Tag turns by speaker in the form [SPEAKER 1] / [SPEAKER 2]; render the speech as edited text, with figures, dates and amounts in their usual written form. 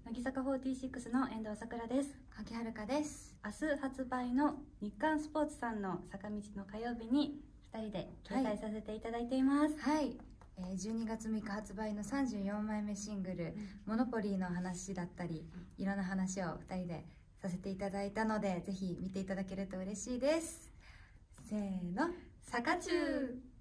[SPEAKER 1] 乃木坂46の遠藤さくらです。
[SPEAKER 2] 柿はるかです。
[SPEAKER 1] 明日発売の日刊スポーツさんの坂道の火曜日に2人で掲載させていただいています。
[SPEAKER 2] はい、12月6日発売の34枚目シングル、モノポリーの話だったり、いろんな話を2人でさせていただいたので、ぜひ見ていただけると嬉しいです。せーの、坂中。